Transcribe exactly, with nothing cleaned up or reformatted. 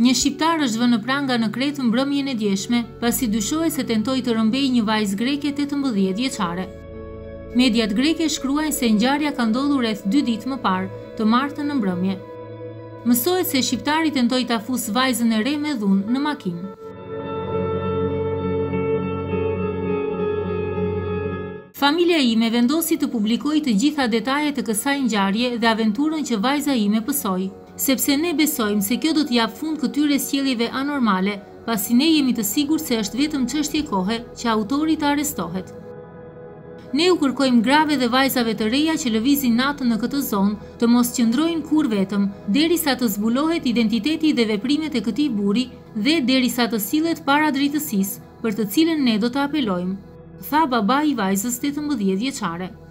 Një shqiptar është vënë në pranga në Kretë mbrëmjen e djeshme, pasi dyshohet se tentoi të rrëmbejë një vajzë greke tetëmbëdhjetë vjeçare. Mediat greke shkruajnë se ngjarja ka ndodhur rreth dy ditë më parë, të martën në mbrëmje. Mësohet se shqiptari tentoi ta fusë vajzën e re me dhunë në makinë. Familja ime vendosi të publikoj të gjitha detajet e kësaj ngjarje dhe aventurën që vajza ime pësoi, sepse ne besojmë se kjo do të jap fund këtyre sjelljeve anormale, pasi ne jemi të sigurt se është vetëm çështje kohe që autori të arrestohet. Ne u kërkojmë grave dhe vajzave të reja që lëvizin natën në këtë zonë të mos qëndrojnë kur vetëm, derisa të zbulohet identiteti dhe veprimet e këtij burri dhe derisa të sillet para drejtësisë, për të cilën ne do të apelojmë, tha baba i vajzës tetëmbëdhjetë vjeçare.